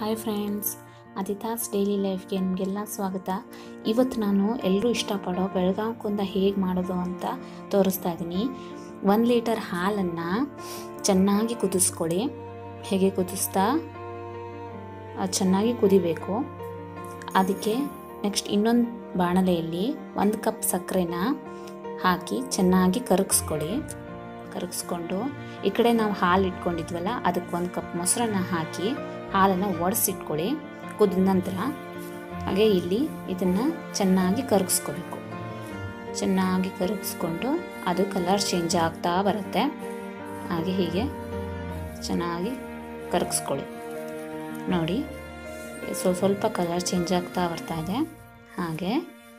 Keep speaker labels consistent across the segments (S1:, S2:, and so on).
S1: Hi friends, Aditha's daily ಲೈಫ್ಗೆ ನಿಮಗೆಲ್ಲ ಸ್ವಾಗತ. ಇವತ್ತು ನಾನು ಎಲ್ಲರೂ ಇಷ್ಟಪಡೋ ಬೆಳಗಾವಿ ಕುಂದ ಹೇಗೆ ಮಾಡೋದು ಅಂತ ತೋರಿಸ್ತಾ ಇದ್ದೀನಿ. 1 ಲೀಟರ್ ಹಾಲನ್ನು ಚೆನ್ನಾಗಿ ಕುದಿಸ್ಕೊಳ್ಳಿ. ಹೇಗೆ ಕುದಿಸ್ತಾ ಅದು ಚೆನ್ನಾಗಿ ಕುದಿಬೇಕು. ಅದಕ್ಕೆ ನೆಕ್ಸ್ಟ್ ಇನ್ನೊಂದು ಬಾಣಲೆಯಲ್ಲಿ 1 ಕಪ್ ಸಕ್ಕರೆನ ಹಾಕಿ ಚೆನ್ನಾಗಿ ಕರಗಿಸ್ಕೊಂಡು ಈ ಕಡೆ ನಾವು ಹಾಲು ಇಟ್ಕೊಂಡಿದ್ವಲ್ಲ ಅದಕ್ಕೆ 1 ಕಪ್ ಮೊಸರನ್ನ ಹಾಕಿ ಹಾಲನ್ನು ಒಡಿಸಿಟ್ಕೊಳ್ಳಿ ಕುದಿದ ನಂತರ. ಹಾಗೆ ಇಲ್ಲಿ ಇದನ್ನು ಚೆನ್ನಾಗಿ ಕರಗಿಸ್ಕೋಬೇಕು. ಚೆನ್ನಾಗಿ ಕರಗಿಸ್ಕೊಂಡು ಅದು ಕಲರ್ ಚೇಂಜ್ ಆಗ್ತಾ ಬರುತ್ತೆ. ಹಾಗೆ ಹೀಗೆ ಚೆನ್ನಾಗಿ ಕರಗಿಸ್ಕೊಳ್ಳಿ. ನೋಡಿ, ಸ್ವಲ್ಪ ಕಲರ್ ಚೇಂಜ್ ಆಗ್ತಾ ಬರ್ತಾ ಇದೆ. ಹಾಗೆ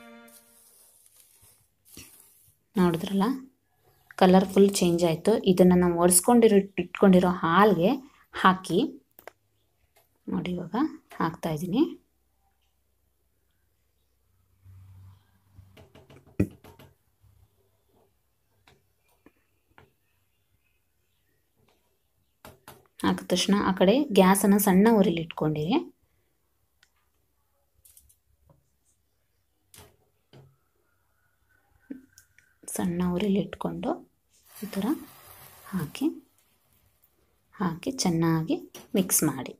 S1: ನೋಡಿದ್ರಲ್ಲ, ಕಲರ್ ಫುಲ್ ಚೇಂಜ್ ಆಯಿತು. ಇದನ್ನು ನಾವು ಇಟ್ಕೊಂಡಿರೋ ಹಾಲಿಗೆ ಹಾಕಿ ನೋಡಿ. ಇವಾಗ ಹಾಕ್ತಾ ಇದ್ದೀನಿ. ಹಾಕಿದ ತಕ್ಷಣ ಆ ಕಡೆ ಗ್ಯಾಸನ್ನು ಸಣ್ಣ ಉರಿಲಿ ಇಟ್ಕೊಂಡಿರಿ. ಸಣ್ಣ ಉರಿಲಿ ಇಟ್ಕೊಂಡು ಈ ಥರ ಹಾಕಿ ಚೆನ್ನಾಗಿ ಮಿಕ್ಸ್ ಮಾಡಿ.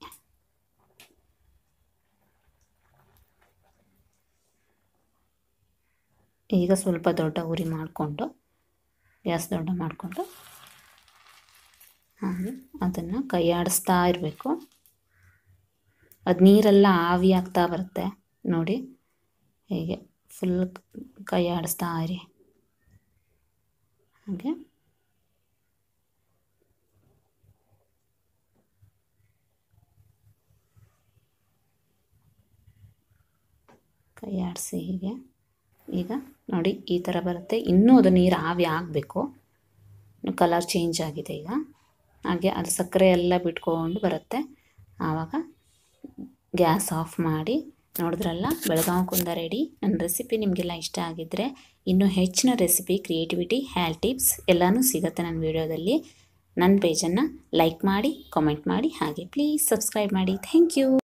S1: ಈಗ ಸ್ವಲ್ಪ ದೊಡ್ಡ ಉರಿ ಮಾಡಿಕೊಂಡು ಗ್ಯಾಸ್ ದೊಡ್ಡ ಮಾಡಿಕೊಂಡು ಅದನ್ನು ಕೈ ಆಡಿಸ್ತಾ ಇರಬೇಕು. ಅದು ನೀರೆಲ್ಲ ಆವಿ ಆಗ್ತಾ ಬರುತ್ತೆ ನೋಡಿ. ಹೀಗೆ ಫುಲ್ ಕೈ ಆಡಿಸ್ತಾ ಇರಿ. ಹಾಗೆ ಕೈ ಆಡಿಸಿ ಹೀಗೆ. ಈಗ ನೋಡಿ ಈ ಥರ ಬರುತ್ತೆ. ಇನ್ನೂ ಅದು ನೀರು ಆವಿ ಆಗಬೇಕು. ಕಲರ್ ಚೇಂಜ್ ಆಗಿದೆ ಈಗ. ಹಾಗೆ ಅದು ಸಕ್ಕರೆ ಎಲ್ಲ ಬಿಟ್ಕೊಂಡು ಬರುತ್ತೆ. ಆವಾಗ ಗ್ಯಾಸ್ ಆಫ್ ಮಾಡಿ. ನೋಡಿದ್ರಲ್ಲ, ಬೆಳಗಾವಿ ಕುಂದ ರೆಡಿ. ನನ್ನ ರೆಸಿಪಿ ನಿಮಗೆಲ್ಲ ಇಷ್ಟ ಆಗಿದ್ದರೆ ಇನ್ನೂ ಹೆಚ್ಚಿನ ರೆಸಿಪಿ, ಕ್ರಿಯೇಟಿವಿಟಿ, ಹೆಲ್ತ್ ಟಿಪ್ಸ್ ಎಲ್ಲನೂ ಸಿಗುತ್ತೆ ನನ್ನ ವಿಡಿಯೋದಲ್ಲಿ. ನನ್ನ ಪೇಜನ್ನು ಲೈಕ್ ಮಾಡಿ, ಕಾಮೆಂಟ್ ಮಾಡಿ, ಹಾಗೆ ಪ್ಲೀಸ್ ಸಬ್ಸ್ಕ್ರೈಬ್ ಮಾಡಿ. Thank you.